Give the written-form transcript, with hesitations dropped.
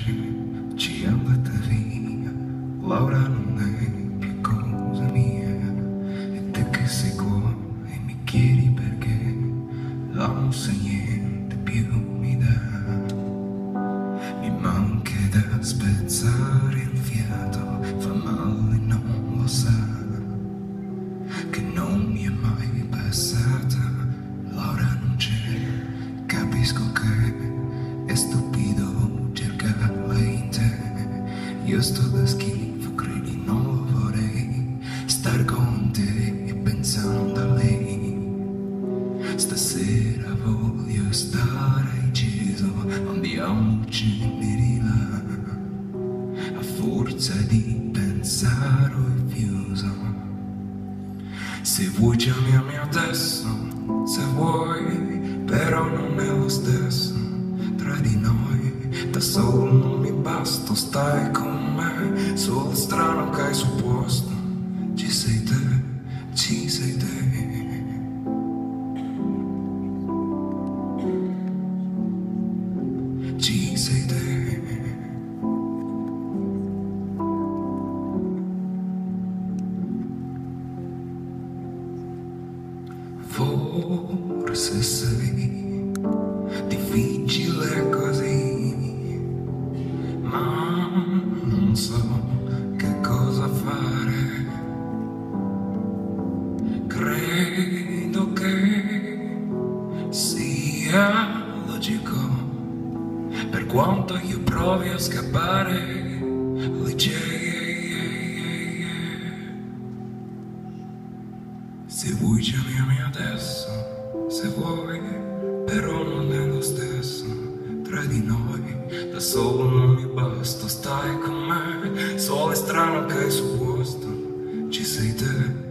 ci è andata via, Laura non è più cosa mia, e te che sei qua e mi chiedi perché, non sa niente più mi dà, mi manca da spezzare il fiato, fa male e non lo sa, che non mi è mai passata, Laura non c'è, capisco che è stupido cercarla in te, io sto da schifo, credi non lo vorrei, star con te e pensando a lei, stasera voglio stare acceso, andiamocene di là, a forza di pensare ho effuso, se vuoi chiamiami adesso, se vuoi, però non è lo stesso tra di noi, da solo non mi basta, stai con me, solo strano che hai supposto, ci sei te, ci sei te. Ci sei te. Forse sei difficile così, ma non so che cosa fare. Credo che sia logico, per quanto io provi a scappare, se vuoi chiamiami adesso, se vuoi, però non è lo stesso tra di noi, da solo non mi basta, stai con me, solo è strano che hai supposto, ci sei te.